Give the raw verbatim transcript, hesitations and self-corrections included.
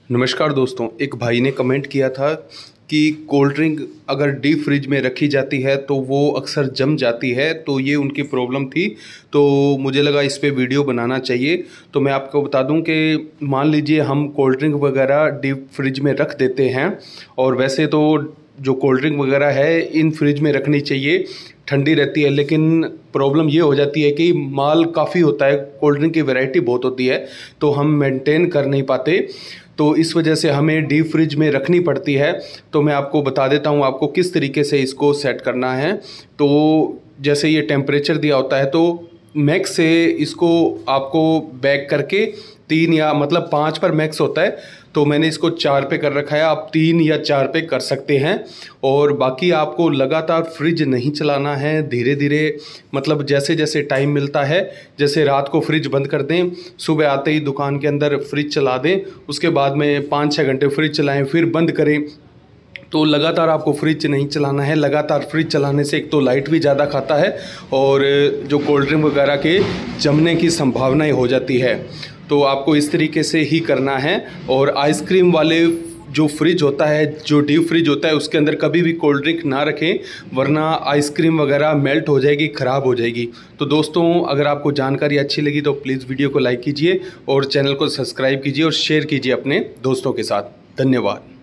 नमस्कार दोस्तों, एक भाई ने कमेंट किया था कि कोल्ड ड्रिंक अगर डीप फ्रिज में रखी जाती है तो वो अक्सर जम जाती है। तो ये उनकी प्रॉब्लम थी, तो मुझे लगा इस पे वीडियो बनाना चाहिए। तो मैं आपको बता दूं कि मान लीजिए हम कोल्ड ड्रिंक वगैरह डीप फ्रिज में रख देते हैं, और वैसे तो जो कोल्ड ड्रिंक वगैरह है इन फ्रिज में रखनी चाहिए, ठंडी रहती है। लेकिन प्रॉब्लम ये हो जाती है कि माल काफ़ी होता है, कोल्ड ड्रिंक की वैरायटी बहुत होती है, तो हम मेंटेन कर नहीं पाते, तो इस वजह से हमें डीप फ्रिज में रखनी पड़ती है। तो मैं आपको बता देता हूँ आपको किस तरीके से इसको सेट करना है। तो जैसे ये टेम्परेचर दिया होता है, तो मैक्स से इसको आपको बैक करके तीन या मतलब पाँच पर मैक्स होता है, तो मैंने इसको चार पे कर रखा है। आप तीन या चार पे कर सकते हैं। और बाकी आपको लगातार फ्रिज नहीं चलाना है, धीरे धीरे मतलब जैसे जैसे टाइम मिलता है, जैसे रात को फ्रिज बंद कर दें, सुबह आते ही दुकान के अंदर फ्रिज चला दें, उसके बाद में पाँच छः घंटे फ्रिज चलाएं, फिर बंद करें। तो लगातार आपको फ्रिज नहीं चलाना है। लगातार फ्रिज चलाने से एक तो लाइट भी ज़्यादा खाता है और जो कोल्ड ड्रिंक वगैरह के जमने की संभावनाएं हो जाती है। तो आपको इस तरीके से ही करना है। और आइसक्रीम वाले जो फ्रिज होता है, जो डीप फ्रिज होता है, उसके अंदर कभी भी कोल्ड ड्रिंक ना रखें, वरना आइसक्रीम वगैरह मेल्ट हो जाएगी, ख़राब हो जाएगी। तो दोस्तों, अगर आपको जानकारी अच्छी लगी तो प्लीज़ वीडियो को लाइक कीजिए और चैनल को सब्सक्राइब कीजिए और शेयर कीजिए अपने दोस्तों के साथ। धन्यवाद।